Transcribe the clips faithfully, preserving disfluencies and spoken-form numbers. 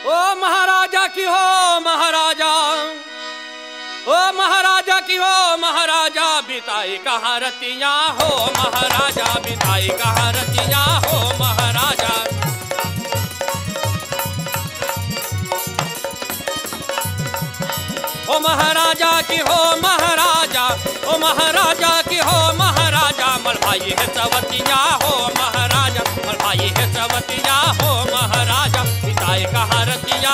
ओ महाराजा की हो महाराजा, ओ महाराजा की हो महाराजा, बिताई कहाँ रतियाँ हो महाराजा, बिताई कहाँ रतियाँ हो महाराजा। ओ महाराजा की हो महाराजा, ओ महाराजा की हो महाराजा, मलभाई है सवतियाँ हो महाराजा, मलभाई है सवतियाँ हो महाराजा, बिताई कहाँ रतियाँ।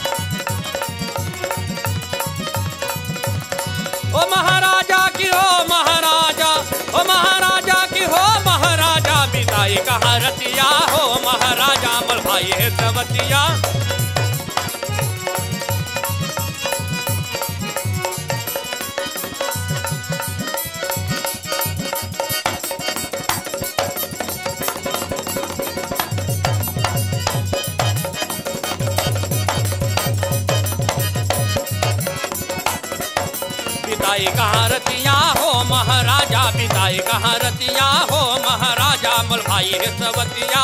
ओ महाराजा की हो महाराजा, ओ महाराजा की हो महाराजा, बिताई कहाँ रतियाँ हो महाराजा, मलभाई है सवतियाँ। बिताई कहाँ रतियाँ हो महाराजा, बिताई कहाँ रतियाँ हो महाराजा, मलभाई है सवतियाँ।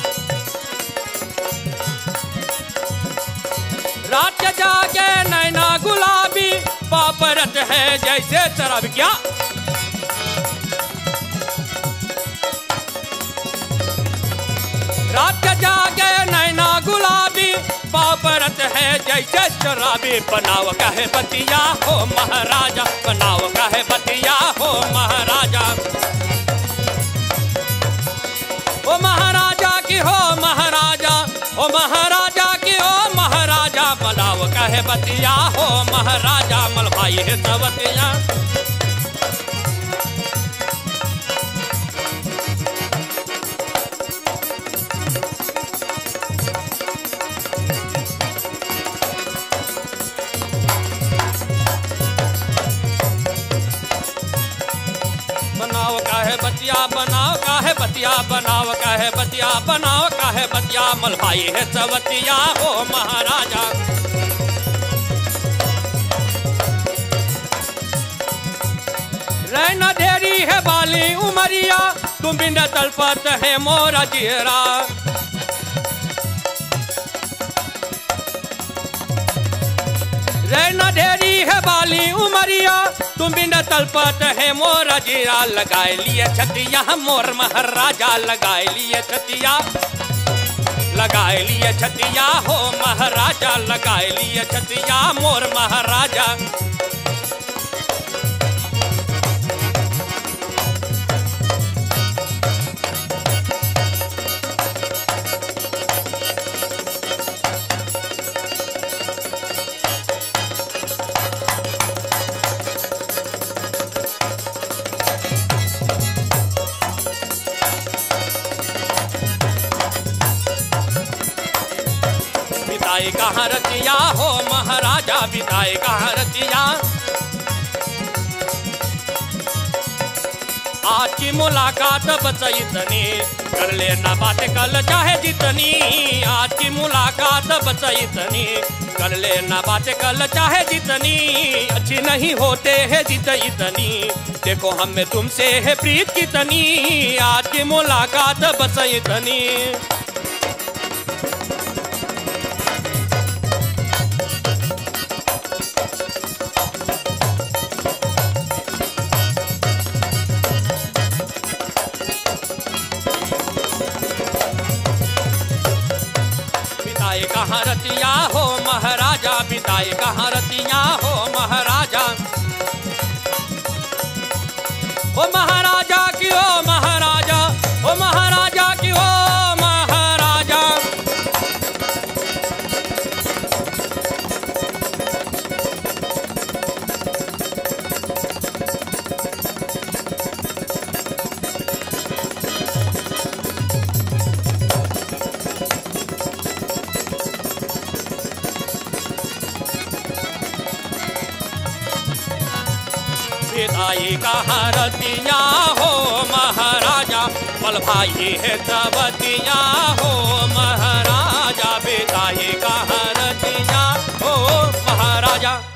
रात जागे नैना गुलाबी, पापरत है जैसे शराब। क्या रात जागे नैना गुलाबी, पापरत है जैसे शराबी, बनाव का है बतिया हो महाराजा, बनाव का है बतिया हो महाराजा। ओ महाराजा की हो महाराजा, ओ महाराजा की हो महाराजा, बनाव का है बतिया हो महाराजा, मलभाई है सवतिया। बनाओ का है बतिया, बनाओ का है बतिया, बनाओ का है बतिया, बनाओ का है बतिया, मलभाई है सवतिया हो महाराजा। रहना देरी है बाली उमरिया, तुम बिन तलपत है मोरा चेहरा। रहना देरी है बाली उमरिया, तुम बिन तलपत है मोरा जीरा, लगाए लिए छतिया मोर महाराजा, लगाए लिए छतिया, लगाए लिए छतिया हो महाराजा, लगाए लिए छतिया मोर महाराजा। बिताई कहाँ रतियाँ हो महाराजा, बिताई कहाँ रतियाँ। आज की मुलाकात बस इतनी, कर लेना बात कल चाहे जितनी। आज की मुलाकात बस इतनी, कर लेना बात कल चाहे जितनी। अच्छी नहीं होते है जित इतनी, देखो हमें तुमसे है प्रीत कितनी। आज की मुलाकात बस इतनी। बिताई कहाँ रतियाँ हो महाराजा, बिताई कहाँ रतियाँ हो महाराजा। ओ महाराजा की हो महाराजा, ओ महाराजा की हो महाराजा। बिताई कहाँ रतियाँ हो महाराजा, मलभाई है सवतियाँ हो महाराजा, बिताई कहाँ रतियाँ हो महाराजा।